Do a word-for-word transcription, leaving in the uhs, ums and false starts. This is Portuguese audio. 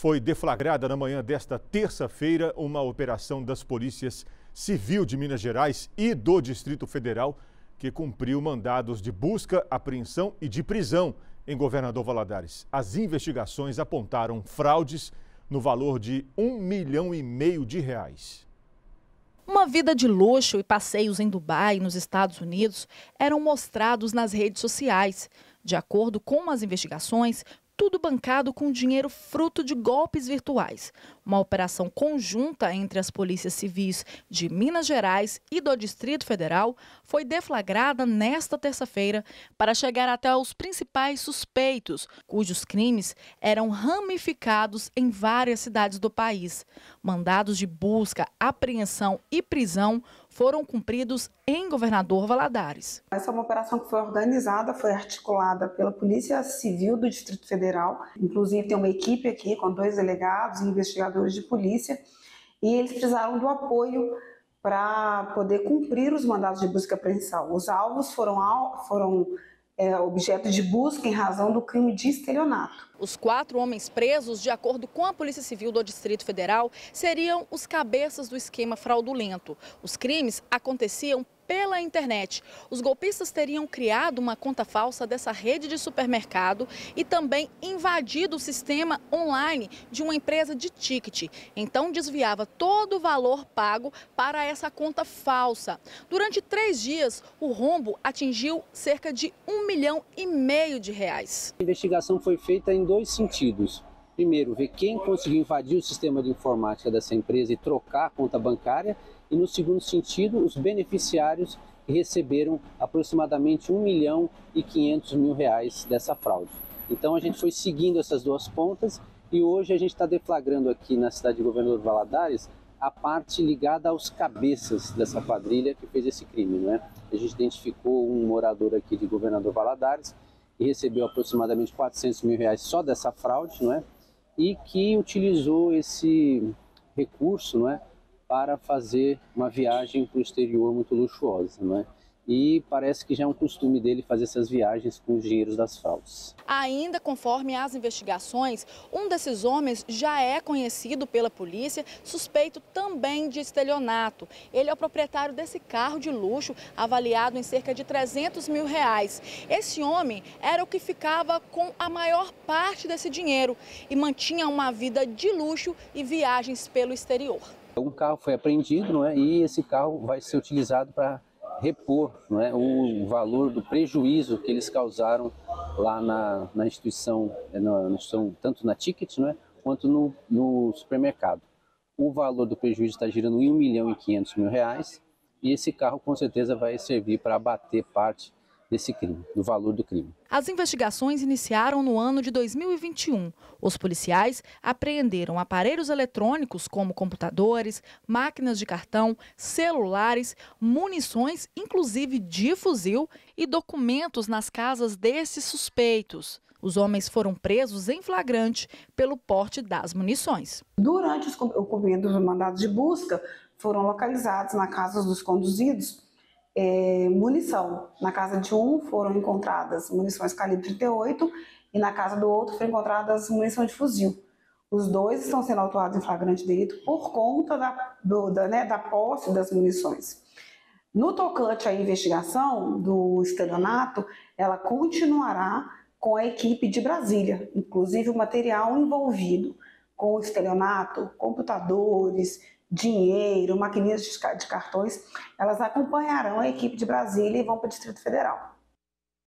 Foi deflagrada na manhã desta terça-feira uma operação das polícias civil de Minas Gerais e do Distrito Federal que cumpriu mandados de busca, apreensão e de prisão em Governador Valadares. As investigações apontaram fraudes no valor de um milhão e meio de reais. Uma vida de luxo e passeios em Dubai, nos Estados Unidos, eram mostrados nas redes sociais. De acordo com as investigações, tudo bancado com dinheiro fruto de golpes virtuais. Uma operação conjunta entre as polícias civis de Minas Gerais e do Distrito Federal foi deflagrada nesta terça-feira para chegar até os principais suspeitos, cujos crimes eram ramificados em várias cidades do país. Mandados de busca, apreensão e prisão foram cumpridos em Governador Valadares. Essa é uma operação que foi organizada, foi articulada pela Polícia Civil do Distrito Federal. Inclusive tem uma equipe aqui com dois delegados e investigadores de polícia. E eles precisaram do apoio para poder cumprir os mandados de busca e apreensão. Os alvos foram, foram é, objeto de busca em razão do crime de estelionato. Os quatro homens presos, de acordo com a Polícia Civil do Distrito Federal, seriam os cabeças do esquema fraudulento. Os crimes aconteciam pela internet. Os golpistas teriam criado uma conta falsa dessa rede de supermercado e também invadido o sistema online de uma empresa de ticket. Então desviava todo o valor pago para essa conta falsa. Durante três dias, o rombo atingiu cerca de um milhão e meio de reais. A investigação foi feita em dois sentidos. Primeiro, ver quem conseguiu invadir o sistema de informática dessa empresa e trocar a conta bancária. E no segundo sentido, os beneficiários que receberam aproximadamente um milhão e quinhentos mil reais dessa fraude. Então a gente foi seguindo essas duas pontas e hoje a gente está deflagrando aqui na cidade de Governador Valadares a parte ligada aos cabeças dessa quadrilha que fez esse crime, não é? A gente identificou um morador aqui de Governador Valadares que recebeu aproximadamente quatrocentos mil reais só dessa fraude, não é? E que utilizou esse recurso, não é, para fazer uma viagem para o exterior muito luxuosa, não é? E parece que já é um costume dele fazer essas viagens com os dinheiros das fraudes. Ainda conforme as investigações, um desses homens já é conhecido pela polícia, suspeito também de estelionato. Ele é o proprietário desse carro de luxo, avaliado em cerca de trezentos mil reais. Esse homem era o que ficava com a maior parte desse dinheiro e mantinha uma vida de luxo e viagens pelo exterior. Um carro foi apreendido, não é? E esse carro vai ser utilizado para repor, não é, o valor do prejuízo que eles causaram lá na, na, instituição, na, na instituição, tanto na Ticket, não é, quanto no, no supermercado. O valor do prejuízo está girando em um milhão e quinhentos mil reais e esse carro com certeza vai servir para abater parte desse crime, do valor do crime. As investigações iniciaram no ano de dois mil e vinte e um. Os policiais apreenderam aparelhos eletrônicos como computadores, máquinas de cartão, celulares, munições, inclusive de fuzil, e documentos nas casas desses suspeitos. Os homens foram presos em flagrante pelo porte das munições. Durante o cumprimento dos mandados de busca, foram localizados na casa dos conduzidos É, munição. Na casa de um foram encontradas munições calibre trinta e oito e na casa do outro foram encontradas munição de fuzil. Os dois estão sendo autuados em flagrante delito por conta da, do, da, né, da posse das munições. No tocante à investigação do estelionato, ela continuará com a equipe de Brasília, inclusive o material envolvido com o estelionato, computadores, dinheiro, maquininhas de cartões, elas acompanharão a equipe de Brasília e vão para o Distrito Federal.